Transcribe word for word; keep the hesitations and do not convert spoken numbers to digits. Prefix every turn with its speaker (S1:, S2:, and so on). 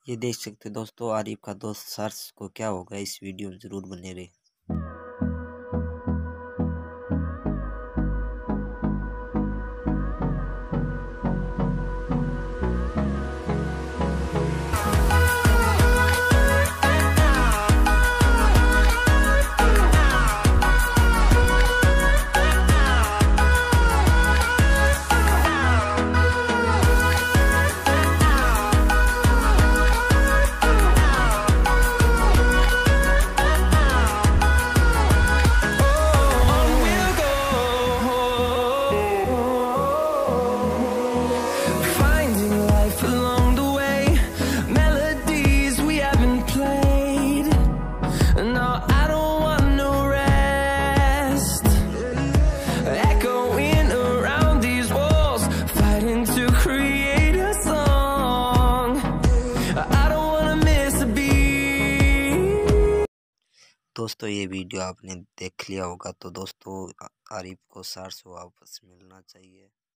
S1: ये देख सकते दोस्तों, आरिफ का दोस्त सारस को क्या होगा, इस वीडियो में जरूर बने रहे। दोस्तों ये वीडियो आपने देख लिया होगा, तो दोस्तों आरिफ को सारस वापस मिलना चाहिए।